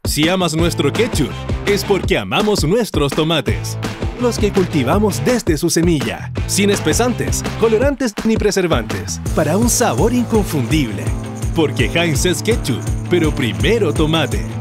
Si amas nuestro ketchup, es porque amamos nuestros tomates, los que cultivamos desde su semilla, sin espesantes, colorantes ni preservantes, para un sabor inconfundible. Porque Heinz es ketchup, pero primero tomate.